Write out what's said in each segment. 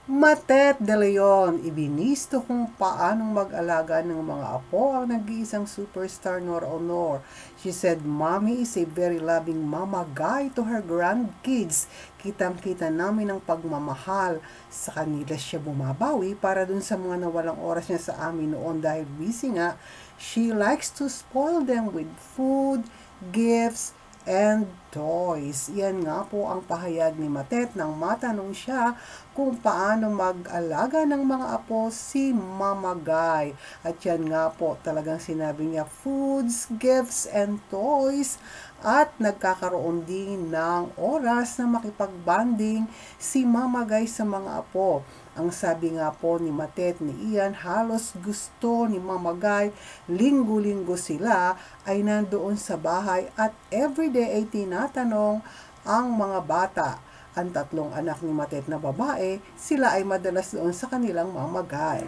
Matet de Leon, ibinisto kung paanong mag-alaga ng mga apo ang nag-iisang superstar Nora Aunor. She said, "Mommy is a very loving mama guy to her grandkids. Kitang-kita namin ang pagmamahal. Sa kanila siya bumabawi para dun sa mga nawalang oras niya sa amin noon dahil busy nga. She likes to spoil them with food, gifts, and toys." Yan nga po ang pahayag ni Matet nang matanong siya kung paano mag-alaga ng mga apo si Mama Guy. At yan nga po talagang sinabi niya, foods, gifts, and toys. At nagkakaroon din ng oras na makipag-banding si Mama Guy sa mga apo. Ang sabi nga po ni Matet ni Ian, halos gusto ni Mama Guy, linggo-linggo sila ay nandoon sa bahay at everyday ay tinatanong ang mga bata. Ang tatlong anak ni Matet na babae, sila ay madalas doon sa kanilang Mama Guy.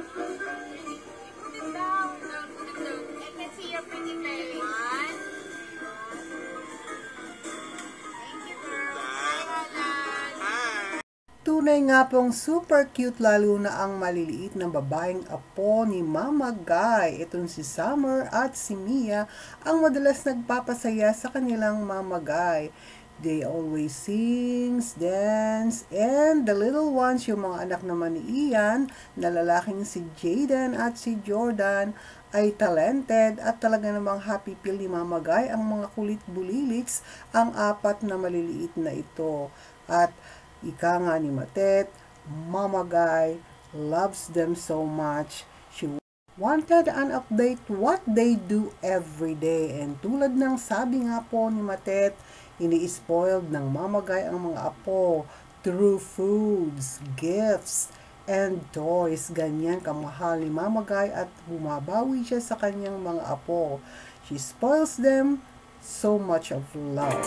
Tunay nga pong super cute lalo na ang maliliit na babaeng apo ni Mama Guy. Itong si Summer at si Mia ang madalas nagpapasaya sa kanilang Mama Guy. They always sings, dance, and the little ones, yung mga anak naman ni Ian, na lalaking si Jaden at si Jordan, ay talented at talaga namang happy feel ni Mama Guy ang mga kulit bulilits, ang apat na maliliit na ito. At ika nga ni Matet, Mama Guy loves them so much. She wanted an update what they do every day. And tulad ng sabi nga po ni Matet, ini-spoiled ng Mama Guy ang mga apo through foods, gifts, and toys. Ganyan kamahal ni Mama Guy at bumabawi siya sa kanyang mga apo. She spoils them so much of love.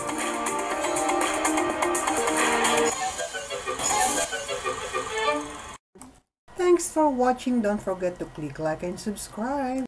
Thanks for watching. Don't forget to click like and subscribe.